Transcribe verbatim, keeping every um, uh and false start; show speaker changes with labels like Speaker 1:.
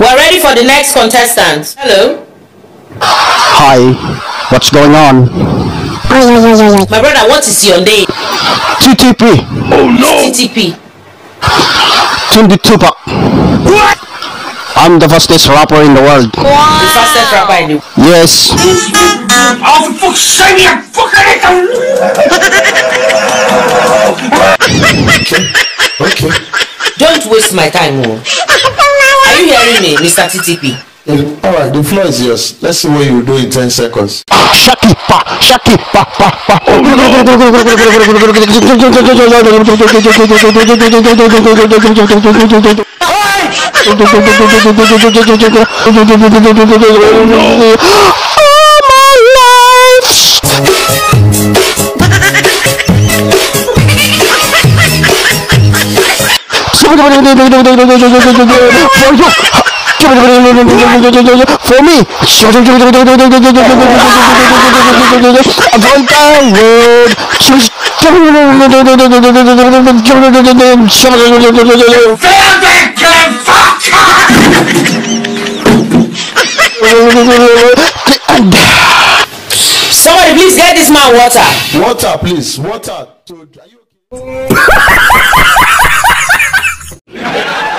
Speaker 1: We're ready for the next contestant. Hello.
Speaker 2: Hi. What's going on?
Speaker 1: My brother, what is your name?
Speaker 2: T T P.
Speaker 3: Oh no.
Speaker 1: T T P.
Speaker 2: Cindy Tupac.
Speaker 3: What?
Speaker 2: I'm the fastest rapper in the world.
Speaker 1: Wow. The fastest rapper in the world.
Speaker 2: Yes.
Speaker 3: Oh, for fuck's sake, you fucking Okay. Okay.
Speaker 1: Don't waste my time, oh. Are you hearing me, Mister T T P?
Speaker 3: Alright, the floor is yours. Let's see what you will do in ten seconds.
Speaker 2: Shaki pa, shaki pa pa pa. For me,
Speaker 1: somebody please get this man water.
Speaker 3: Water, please. Water. Are you okay?